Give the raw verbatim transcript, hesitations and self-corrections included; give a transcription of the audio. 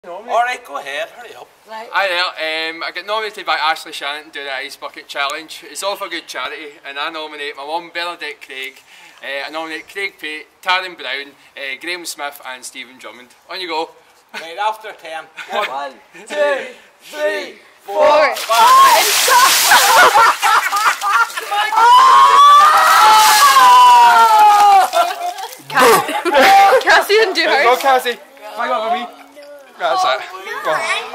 Alright, go ahead, hurry up. Right. Hi there, um, I got nominated by Ashley Shannon to do the Ice Bucket Challenge. It's all for good charity, and I nominate my mum, Bernadette Craig, uh, I nominate Craig Pate, Taryn Brown, uh, Graeme Smith and Stephen Drummond. On you go. Right, after ten. One, One, two, three, four, four, five. Cassie didn't do Go hers. Cassie, hang on with me. That's it. Go.